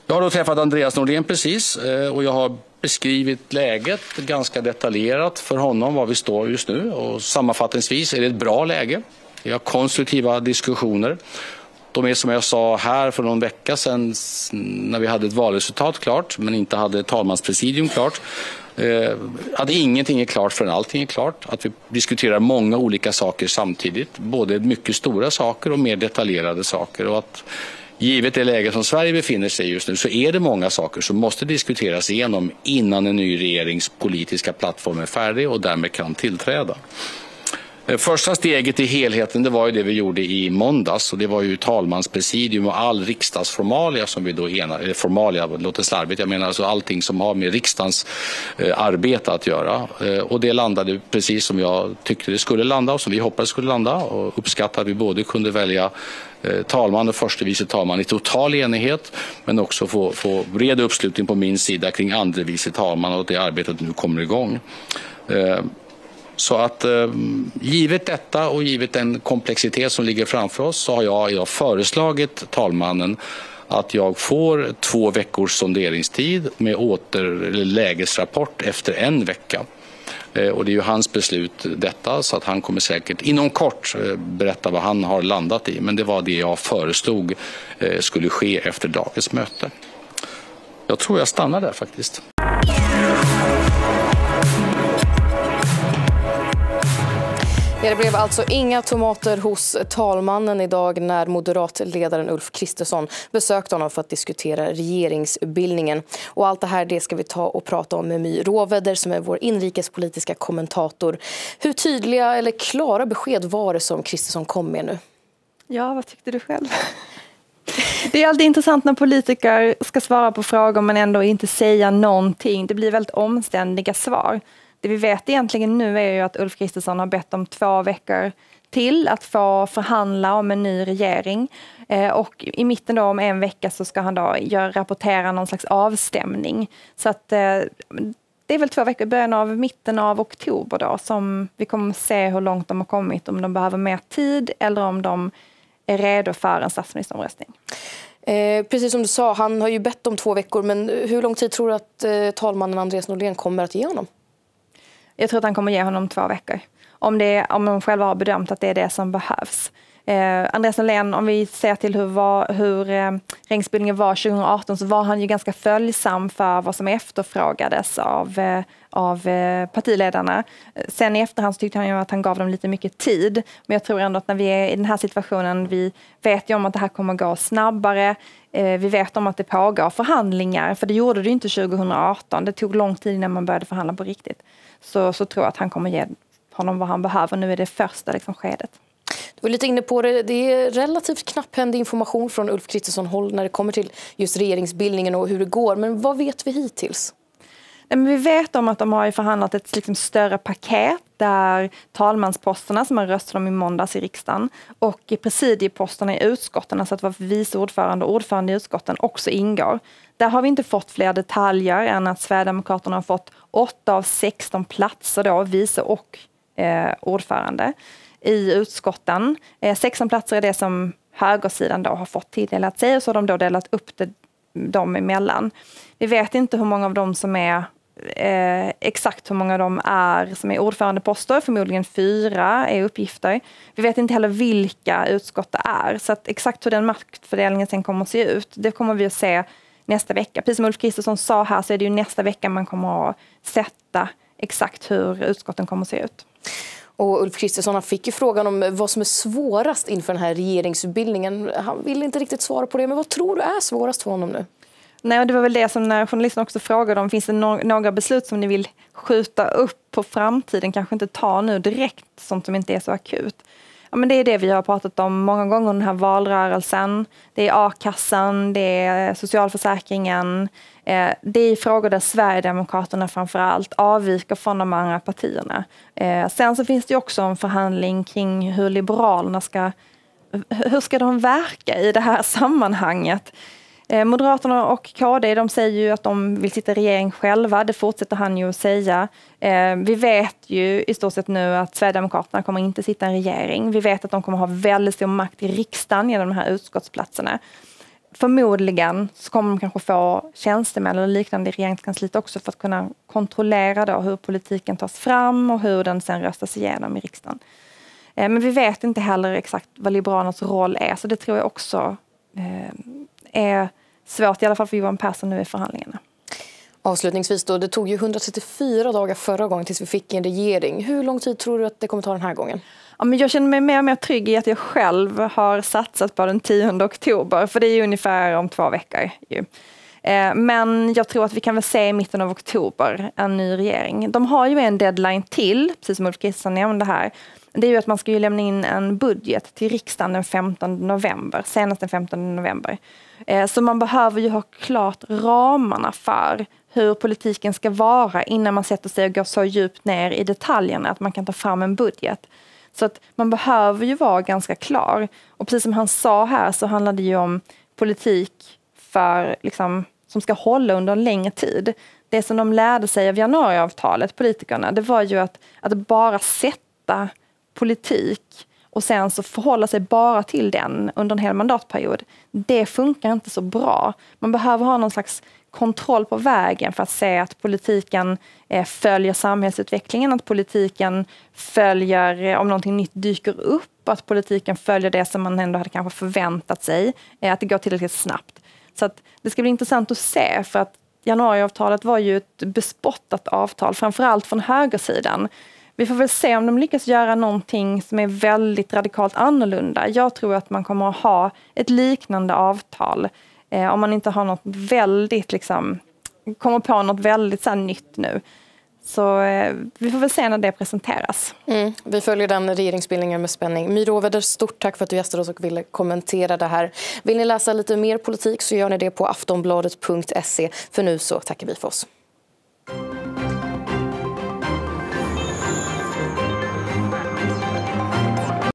Jag har då träffat Andreas Norlén precis och jag har beskrivit läget ganska detaljerat för honom, var vi står just nu. Och sammanfattningsvis är det ett bra läge. Vi har konstruktiva diskussioner. De är som jag sa här för någon vecka sedan när vi hade ett valresultat klart men inte hade ett talmanspresidium klart. Att ingenting är klart förrän allting är klart. Att vi diskuterar många olika saker samtidigt. Både mycket stora saker och mer detaljerade saker. Och att givet det läge som Sverige befinner sig i just nu så är det många saker som måste diskuteras igenom innan en ny regerings politiska plattform är färdig och därmed kan tillträda. Första steget i helheten, det var ju det vi gjorde i måndags, och det var ju talmanspresidium och all riksdagsformalia som vi då enade, formalia låter slarvigt, jag menar alltså allting som har med riksdagens arbete att göra. Och det landade precis som jag tyckte det skulle landa och som vi hoppades skulle landa, och uppskattade att vi både kunde välja talman och förste vice talman i total enighet, men också få bred uppslutning på min sida kring andre vice talman, och det arbetet nu kommer igång. Så att givet detta och givet den komplexitet som ligger framför oss så har jag föreslagit talmannen att jag får 2 veckors sonderingstid med lägesrapport efter 1 vecka. Och det är ju hans beslut detta, så att han kommer säkert inom kort berätta vad han har landat i. Men det var det jag föreslog skulle ske efter dagens möte. Jag tror jag stannar där faktiskt. Ja, det blev alltså inga tomater hos talmannen idag när moderatledaren Ulf Kristersson besökte honom för att diskutera regeringsbildningen. Och allt det här, det ska vi ta och prata om med My Råväder som är vår inrikespolitiska kommentator. Hur tydliga eller klara besked var det som Kristersson kom med nu? Ja, vad tyckte du själv? Det är alltid intressant när politiker ska svara på frågor men ändå inte säga någonting. Det blir väldigt omständiga svar. Det vi vet egentligen nu är ju att Ulf Kristersson har bett om 2 veckor till att få förhandla om en ny regering. Och i mitten då, om 1 vecka så ska han då rapportera någon slags avstämning. Så att det är väl 2 veckor i början av mitten av oktober då som vi kommer att se hur långt de har kommit. Om de behöver mer tid eller om de är redo för en statsministeromröstning. Precis som du sa, han har ju bett om 2 veckor. Men hur lång tid tror du att talmannen Andreas Norlén kommer att ge honom? Jag tror att han kommer ge honom 2 veckor. Om de själva har bedömt att det är det som behövs. Andreas Norlén, om vi ser till hur regeringsbildningen var 2018 så var han ju ganska följsam för vad som efterfrågades av partiledarna. Sen i efterhand så tyckte han ju att han gav dem lite mycket tid. Men jag tror ändå att när vi är i den här situationen, vi vet ju om att det här kommer gå snabbare. Vi vet om att det pågår förhandlingar, för det gjorde det ju inte 2018. Det tog lång tid innan man började förhandla på riktigt. Så tror jag att han kommer ge honom vad han behöver. Nu är det första skedet. Du var lite inne på det. Det är relativt knapphändig information från Ulf Kristersson håll när det kommer till just regeringsbildningen och hur det går. Men vad vet vi hittills? Nej, men vi vet om att de har förhandlat ett större paket där talmansposterna som man röstade om i måndags i riksdagen och presidieposterna i utskotten, alltså att vara vice ordförande och ordförande i utskotten, också ingår. Där har vi inte fått fler detaljer än att Sverigedemokraterna har fått 8 av 16 platser då, vice och ordförande i utskotten. 16 platser är det som högersidan då har fått tilldelat sig, och så har de då delat upp dem emellan. Vi vet inte hur många av dem som är exakt hur många av dem är som är ordförandeposter, förmodligen 4 är uppgifter. Vi vet inte heller vilka utskott det är, så att exakt hur den maktfördelningen sen kommer att se ut, det kommer vi att se nästa vecka. Precis som Ulf Kristersson sa här så är det ju nästa vecka man kommer att sätta exakt hur utskotten kommer att se ut. Och Ulf Kristersson fick ju frågan om vad som är svårast inför den här regeringsutbildningen. Han vill inte riktigt svara på det, men vad tror du är svårast för honom nu? Nej, det var väl det som när journalisten också frågade om finns det några beslut som ni vill skjuta upp på framtiden, kanske inte ta nu direkt, sånt som inte är så akut. Ja, men det är det vi har pratat om många gånger den här valrörelsen. Det är a-kassan, det är socialförsäkringen. Det är frågor där Sverigedemokraterna framförallt avviker från de andra partierna. Sen så finns det också en förhandling kring hur Liberalerna hur ska de verka i det här sammanhanget. Moderaterna och KD, de säger ju att de vill sitta i regering själva. Det fortsätter han ju att säga. Vi vet ju i stort sett nu att Sverigedemokraterna kommer inte sitta i regering. Vi vet att de kommer ha väldigt stor makt i riksdagen genom de här utskottsplatserna. förmodligen så kommer de kanske få tjänstemän eller liknande i regeringskansliet också för att kunna kontrollera då hur politiken tas fram och hur den sen röstas igenom i riksdagen. Men vi vet inte heller exakt vad Liberalernas roll är, så det tror jag också är svårt, i alla fall för Johan Persson nu i förhandlingarna. Avslutningsvis då, det tog ju 134 dagar förra gången tills vi fick en regering. Hur lång tid tror du att det kommer ta den här gången? Ja, men jag känner mig mer och mer trygg i att jag själv har satsat på den 10 oktober, för det är ju ungefär om 2 veckor. Men jag tror att vi kan väl se i mitten av oktober en ny regering. De har ju en deadline till, precis som Ulf Kristersson nämnde här. Det är ju att man ska ju lämna in en budget till riksdagen den 15 november, senast den 15 november. Så man behöver ju ha klart ramarna för hur politiken ska vara innan man sätter sig och går så djupt ner i detaljerna att man kan ta fram en budget. Så att man behöver ju vara ganska klar. Och precis som han sa här så handlar det ju om politik för, liksom, som ska hålla under en längre tid. Det som de lärde sig av januariavtalet, politikerna, det var ju att bara sätta politik och sen så förhålla sig bara till den under en hel mandatperiod. Det funkar inte så bra. Man behöver ha någon slags kontroll på vägen för att se att politiken följer samhällsutvecklingen, att politiken följer om någonting nytt dyker upp, att politiken följer det som man ändå hade kanske förväntat sig, att det går tillräckligt snabbt. Så att det ska bli intressant att se, för att januariavtalet var ju ett bespottat avtal, framförallt från högersidan. Vi får väl se om de lyckas göra någonting som är väldigt radikalt annorlunda. Jag tror att man kommer att ha ett liknande avtal om man inte har något väldigt, kommer på något väldigt så här nytt nu. Så vi får väl se när det presenteras. Vi följer den regeringsbildningen med spänning. My Råväder, stort tack för att du gästade oss och ville kommentera det här. Vill ni läsa lite mer politik så gör ni det på aftonbladet.se. För nu så tackar vi för oss.